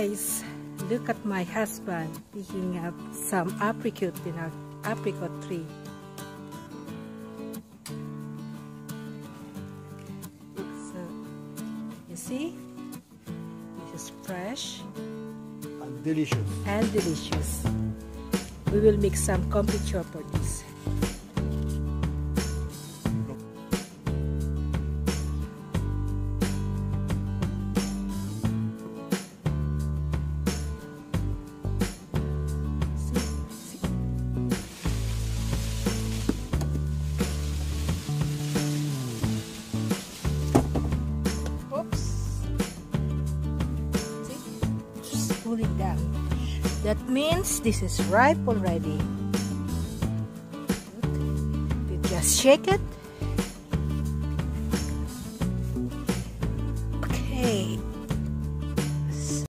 Guys, look at my husband picking up some apricot in our apricot tree. So, you see, this is fresh and delicious. And delicious. We will make some confiture for this. Cooling down. That means this is ripe already. You just shake it